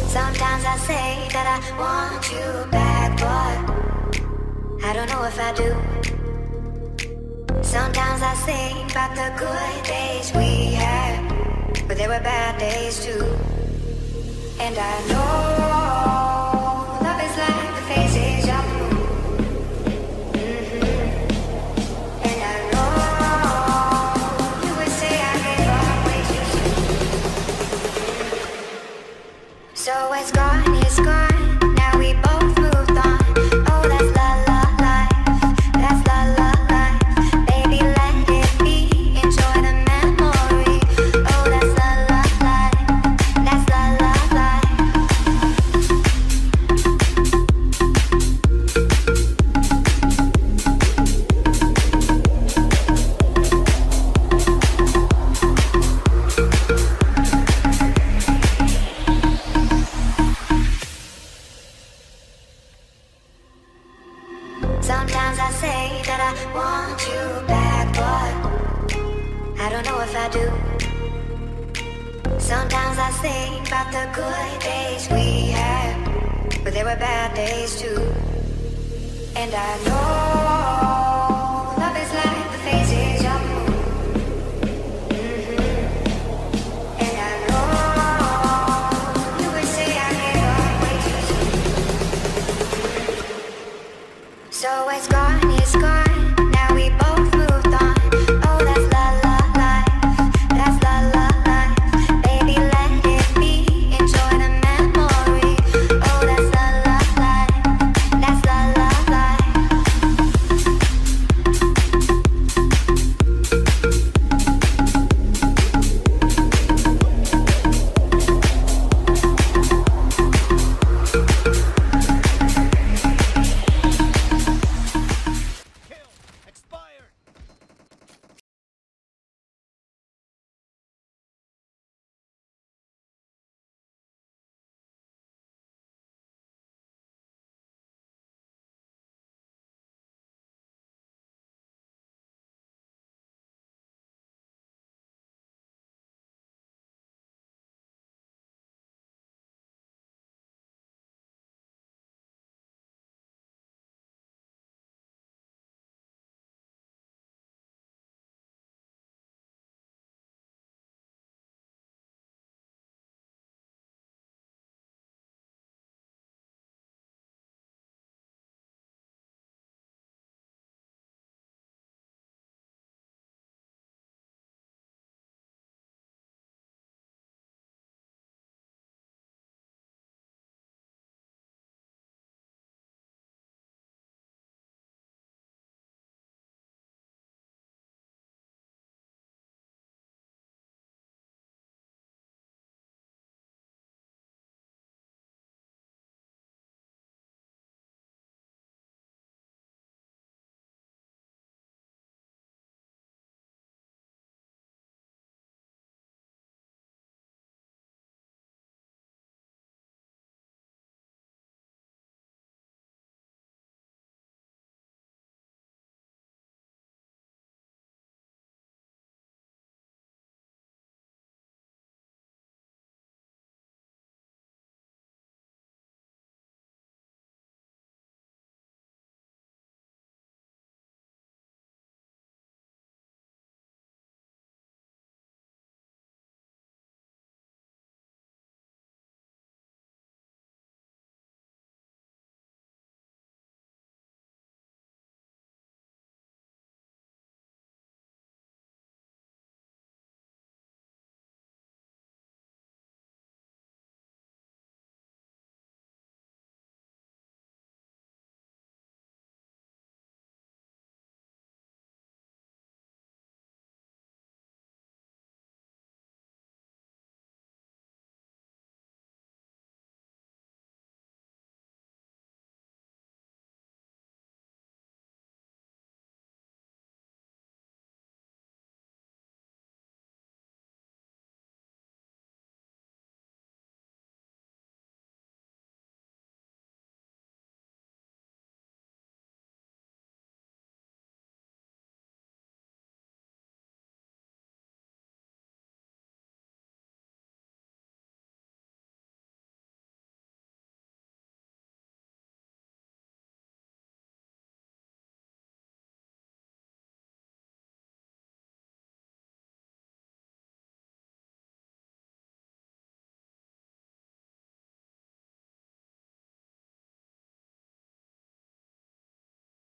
Sometimes I say that I want you back, but I don't know if I do. Sometimes I think about the good days we had, but there were bad days too. And I know love is like the phases of the moon. And I know you would say I gave up way too soon. So it's gone, now we both moved on. Oh, that's la la life, that's la la life. Baby, let it be, enjoy the memory. Oh, that's la la life, that's la la life. Sometimes I say that I want you back, but I don't know if I do. Sometimes I think about the good days we had, but there were bad days too. And I know